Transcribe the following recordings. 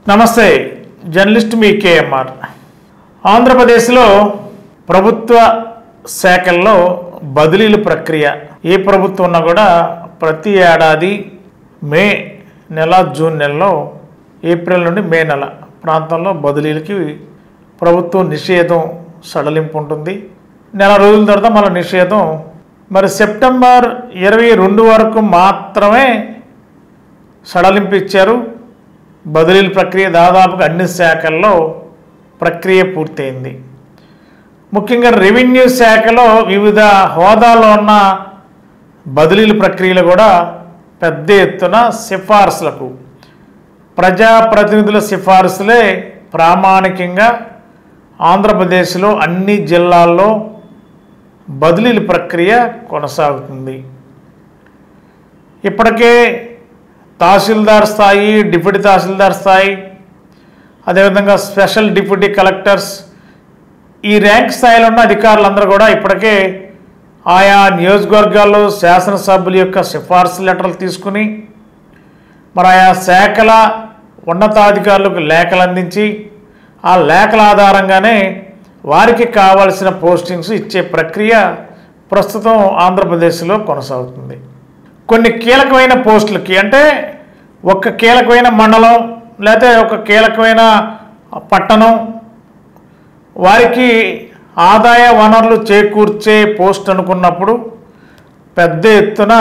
నమస్తే, జర్నలిస్ట్ మీ కేఎంఆర్. ఆంధ్రప్రదేశ్లో ప్రభుత్వ శాఖల్లో బదిలీల ప్రక్రియ ఏ ప్రభుత్వం ఉన్నా కూడా ప్రతి ఏడాది మే నెల, జూన్ నెలలో, ఏప్రిల్ నుండి మే నెల ప్రాంతంలో బదిలీలకి ప్రభుత్వం నిషేధం సడలింపు ఉంటుంది. నెల రోజుల తర్వాత మళ్ళీ నిషేధం. మరి సెప్టెంబర్ 22 వరకు మాత్రమే సడలింపు ఇచ్చారు. బదిలీల ప్రక్రియ దాదాపుగా అన్ని శాఖల్లో ప్రక్రియ పూర్తయింది. ముఖ్యంగా రెవెన్యూ శాఖలో వివిధ హోదాల్లో ఉన్న బదిలీల ప్రక్రియలు కూడా పెద్ద ఎత్తున సిఫార్సులకు, ప్రజాప్రతినిధుల సిఫార్సులే ప్రామాణికంగా ఆంధ్రప్రదేశ్లో అన్ని జిల్లాల్లో బదిలీల ప్రక్రియ కొనసాగుతుంది. ఇప్పటికే తహసీల్దార్ స్థాయి, డిప్యూటీ తహసీల్దార్ స్థాయి, అదేవిధంగా స్పెషల్ డిప్యూటీ కలెక్టర్స్, ఈ ర్యాంక్ స్థాయిలో ఉన్న అధికారులందరూ కూడా ఇప్పటికే ఆయా నియోజకవర్గాల్లో శాసనసభ్యుల యొక్క సిఫార్సు లెటర్లు తీసుకుని మరి ఆయా శాఖల ఉన్నతాధికారులకు లేఖలు అందించి ఆ లేఖల ఆధారంగానే వారికి కావాల్సిన పోస్టింగ్స్ ఇచ్చే ప్రక్రియ ప్రస్తుతం ఆంధ్రప్రదేశ్లో కొనసాగుతుంది. కొన్ని కీలకమైన పోస్టులకి, అంటే ఒక కీలకమైన మండలం లేకపోతే ఒక కీలకమైన పట్టణం, వారికి ఆదాయ వనరులు చేకూర్చే పోస్ట్ అనుకున్నప్పుడు పెద్ద ఎత్తున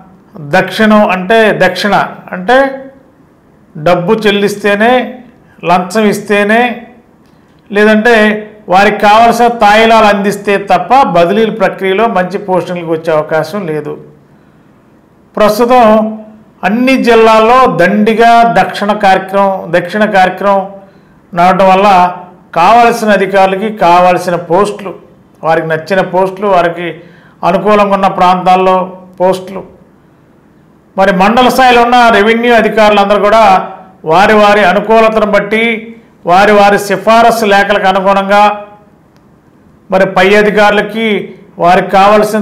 దక్షిణ అంటే డబ్బు చెల్లిస్తేనే, లంచం ఇస్తేనే, లేదంటే వారికి కావాల్సిన తాయిలాలు అందిస్తే తప్ప బదిలీల ప్రక్రియలో మంచి పోస్టింగ్లకు వచ్చే అవకాశం లేదు. ప్రస్తుతం అన్ని జిల్లాల్లో దండిగా దక్షిణ కార్యక్రమం నడవడం వల్ల కావలసిన అధికారులకి కావాల్సిన పోస్టులు, వారికి నచ్చిన పోస్టులు, వారికి అనుకూలంగా ఉన్న ప్రాంతాల్లో పోస్టులు, మరి మండల స్థాయిలో ఉన్న రెవెన్యూ అధికారులందరూ కూడా వారి వారి అనుకూలతను బట్టి వారి వారి సిఫారసు లేఖలకు అనుగుణంగా మరి పై అధికారులకి వారికి కావలసిన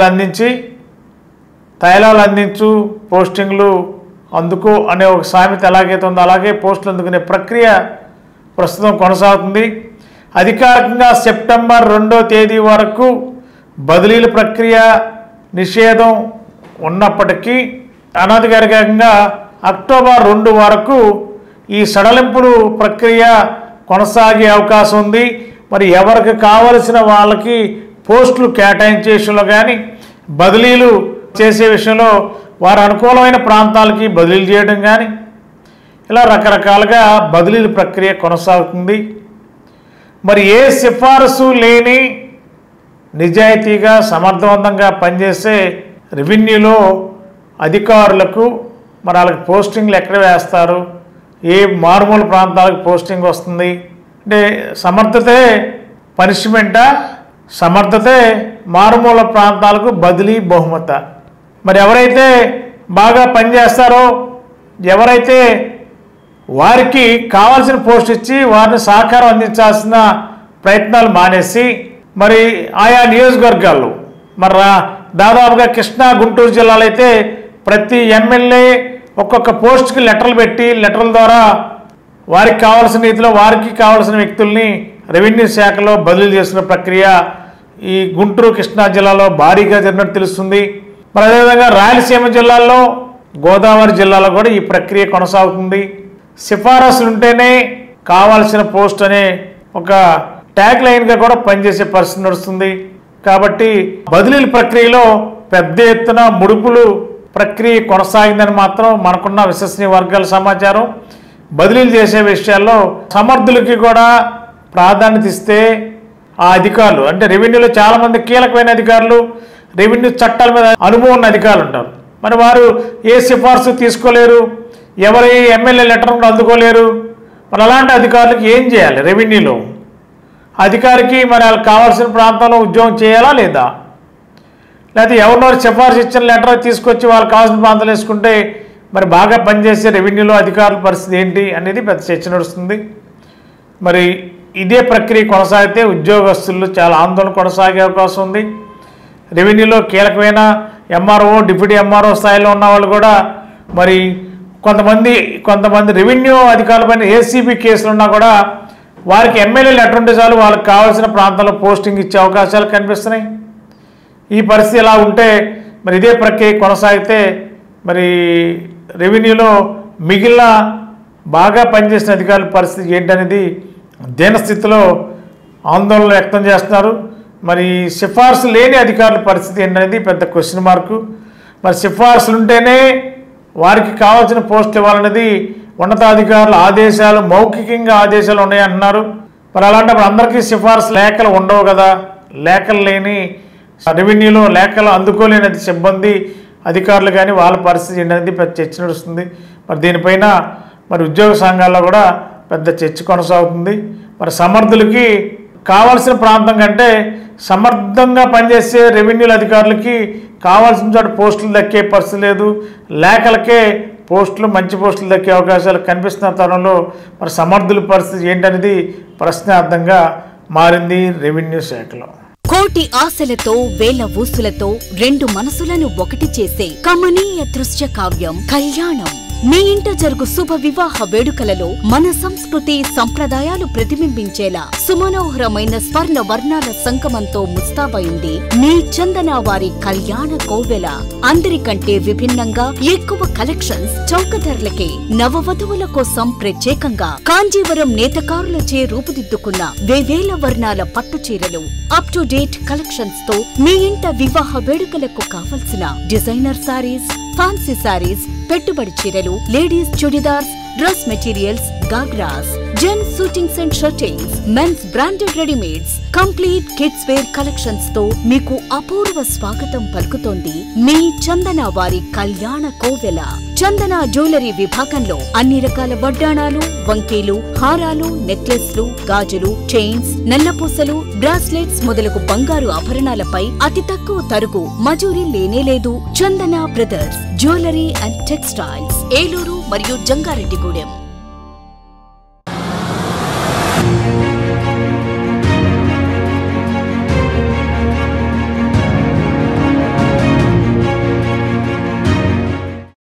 తాయిలాలు అందించు, పోస్టింగ్లు అందుకో అనే ఒక సామెత ఎలాగైతే ఉందో అలాగే పోస్టులు అందుకునే ప్రక్రియ ప్రస్తుతం కొనసాగుతుంది. అధికారికంగా సెప్టెంబర్ 2వ తేదీ వరకు బదిలీల ప్రక్రియ నిషేధం ఉన్నప్పటికీ అనధికారికంగా అక్టోబర్ 2 వరకు ఈ సడలింపులు ప్రక్రియ కొనసాగే అవకాశం ఉంది. మరి ఎవరికి కావలసిన వాళ్ళకి పోస్టులు కేటాయించే విషయంలో కానీ, బదిలీలు చేసే విషయంలో వారు అనుకూలమైన ప్రాంతాలకి బదిలీలు చేయడం కానీ, ఇలా రకరకాలుగా బదిలీల ప్రక్రియ కొనసాగుతుంది. మరి ఏ సిఫారసు లేని నిజాయితీగా సమర్థవంతంగా పనిచేసే రెవెన్యూలో అధికారులకు మరి వాళ్ళకి పోస్టింగ్లు ఎక్కడ వేస్తారు, ఏ మారుమూల ప్రాంతాలకు పోస్టింగ్ వస్తుంది, అంటే సమర్థతే పనిష్మెంటా, సమర్థతే మారుమూల ప్రాంతాలకు బదిలీ బహుమత. మరి ఎవరైతే బాగా పనిచేస్తారో, ఎవరైతే వారికి కావాల్సిన పోస్ట్ ఇచ్చి వారిని సహకారం అందించాల్సిన ప్రయత్నాలు మానేసి మరి ఆయా నియోజకవర్గాల్లో మరి దాదాపుగా కృష్ణా, గుంటూరు జిల్లాలో అయితే ప్రతి ఎమ్మెల్యే ఒక్కొక్క పోస్ట్కి లెటర్లు పెట్టి, లెటర్ల ద్వారా వారికి కావాల్సిన రీతిలో వారికి కావాల్సిన వ్యక్తుల్ని రెవెన్యూ శాఖలో బదిలీ చేసిన ప్రక్రియ ఈ గుంటూరు, కృష్ణా జిల్లాలో భారీగా జరిగినట్టు తెలుస్తుంది. మరి అదేవిధంగా రాయలసీమ జిల్లాల్లో, గోదావరి జిల్లాలో కూడా ఈ ప్రక్రియ కొనసాగుతుంది. సిఫారసులు ఉంటేనే కావాల్సిన పోస్ట్ అనే ఒక ట్యాగ్ లైన్గా కూడా పనిచేసే పరిస్థితి నడుస్తుంది. కాబట్టి బదిలీల ప్రక్రియలో పెద్ద ఎత్తున ముడుపులు ప్రక్రియ కొనసాగిందని మాత్రం మనకున్న విశ్వసనీయ వర్గాల సమాచారం. బదిలీలు చేసే విషయాల్లో సమర్థులకి కూడా ప్రాధాన్యత ఇస్తే ఆ అధికారులు, అంటే రెవెన్యూలో చాలామంది కీలకమైన అధికారులు, రెవెన్యూ చట్టాల మీద అనుభవం ఉన్న అధికారులు ఉంటారు. మరి వారు ఏ సిఫార్సు తీసుకోలేరు, ఎవరి ఎమ్మెల్యే లెటర్ కూడా అందుకోలేరు. మరి అలాంటి అధికారులకు ఏం చేయాలి? రెవెన్యూలో అధికారికి మరి వాళ్ళకి కావాల్సిన ప్రాంతంలో ఉద్యోగం చేయాలా లేదా, లేకపోతే ఎవరినో సిఫార్సు ఇచ్చిన లెటర్ తీసుకొచ్చి వాళ్ళకి కావాల్సిన ప్రాంతాలు వేసుకుంటే మరి బాగా పనిచేసే రెవెన్యూలో అధికారుల పరిస్థితి ఏంటి అనేది పెద్ద చర్చ నడుస్తుంది. మరి ఇదే ప్రక్రియ కొనసాగితే ఉద్యోగస్తులు చాలా ఆందోళన కొనసాగే అవకాశం ఉంది. రెవెన్యూలో కీలకమైన ఎంఆర్ఓ, డిప్యూటీ ఎంఆర్ఓ స్థాయిలో ఉన్న వాళ్ళు కూడా మరి కొంతమంది రెవెన్యూ అధికారులపైన ఏసీబీ కేసులు ఉన్నా కూడా వారికి ఎమ్మెల్యేలు లెటర్ ఉంటే చాలు వాళ్ళకి కావాల్సిన ప్రాంతంలో పోస్టింగ్ ఇచ్చే అవకాశాలు కనిపిస్తున్నాయి. ఈ పరిస్థితి ఎలా ఉంటే మరి ఇదే ప్రక్రియ కొనసాగితే మరి రెవెన్యూలో మిగిలిన బాగా పనిచేసిన అధికారుల పరిస్థితి ఏంటనేది దీనస్థితిలో ఆందోళన వ్యక్తం చేస్తున్నారు. మరి సిఫార్సు లేని అధికారుల పరిస్థితి ఏంటనేది పెద్ద క్వశ్చన్ మార్కు. మరి సిఫార్సులు ఉంటేనే వారికి కావాల్సిన పోస్టులు ఇవ్వాలనేది ఉన్నతాధికారుల ఆదేశాలు, మౌఖికంగా ఆదేశాలు ఉన్నాయంటున్నారు. మరి అలాంటప్పుడు అందరికీ సిఫార్సు లేఖలు ఉండవు కదా. లేఖలు లేని రెవెన్యూలో లేఖలు అందుకోలేని సిబ్బంది, అధికారులు కానీ వాళ్ళ పరిస్థితి ఏంటనేది పెద్ద చర్చ నడుస్తుంది. మరి దీనిపైన మరి ఉద్యోగ సంఘాల్లో కూడా పెద్ద చర్చ కొనసాగుతుంది. మరి సమర్థులకి కావాల్సిన ప్రాంతం కంటే సమర్థంగా పనిచేసే రెవెన్యూల అధికారులకి కావాల్సిన చోట పోస్టులు దక్కే పరిస్థితి లేదు. లేఖలకే మంచి పోస్టులు దక్కే అవకాశాలు కనిపిస్తున్న తరుణంలో మరి సమర్థుల పరిస్థితి ఏంటనేది ప్రశ్నార్థంగా మారింది రెవెన్యూ శాఖలో. కోటి ఆశలతో వేల ఊసులతో రెండు మనసులను ఒకటి చేసే కమనీయ దృశ్య కావ్యం కళ్యాణం. మీ ఇంట జరుగు శుభ వివాహ వేడుకలలో మన సంస్కృతి సంప్రదాయాలు ప్రతిబింబించేలా సుమనోహరమైన స్వర్ణ వర్ణాల సంగమంతో ముస్తాబైంది మీ చందన వారి కళ్యాణ కోవెల. అందరికంటే విభిన్నంగా ఎక్కువ కలెక్షన్స్ చౌక ధరలకే నవవధువుల కోసం ప్రత్యేకంగా కాంజీవరం నేతకారులచే రూపుదిద్దుకున్న వేవేల వర్ణాల పట్టు చీరలు, అప్ టు డేట్ కలెక్షన్స్ తో మీ ఇంట వివాహ వేడుకలకు కావలసిన డిజైనర్ సారీస్, ఫ్యాన్సీ సారీస్, పెట్టుబడి చీరలు, ladies chudidars, dress materials, ghagras, gents shootings and shirtings, mens branded readymades, complete kids wear collections తో మీకు అపూర్వ స్వాగతం పలుకుతోంది మీ చందన వారి కళ్యాణ కోవెల. చందన జ్యువెలరీ విభాగంలో అన్ని రకాల వడ్డాణాలు, వంకీలు, హారాలు, నెక్లెస్లు, గాజులు, చైన్స్, నల్లపూసలు, బ్రాస్లెట్స్ మొదలగు బంగారు ఆభరణాలపై అతి తక్కువ తరుగు మజూరీ లేనేలేదు. Chandana brothers jewellery and textiles, Eluru మరియు జంగారెడ్డిగూడెం.